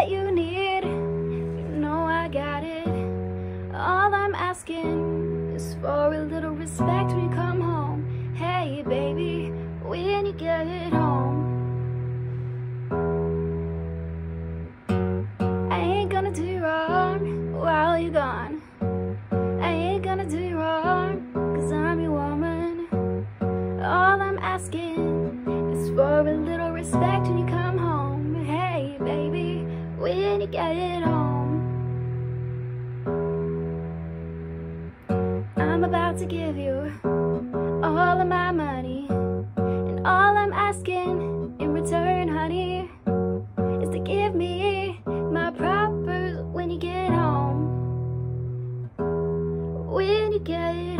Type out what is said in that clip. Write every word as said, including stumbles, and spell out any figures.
that you need, you know I got it. All I'm asking is for a little respect when you come home. Hey baby, when you get home. I ain't gonna do you wrong while you're gone. I ain't gonna do you wrong, cause I'm your woman. All I'm asking is for a little respect when you come home. Hey baby, when you get home. I'm about to give you all of my money, and all I'm asking in return, honey, is to give me my proper when you get home. When you get